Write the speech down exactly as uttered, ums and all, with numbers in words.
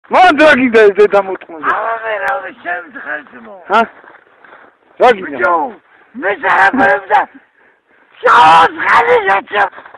მან რა გინდა ეს დედა მოტყუნდა? ამაზე რა შემთხელსმო. ჰა? რა გინდა? მე საერთოდ შავს ხალხი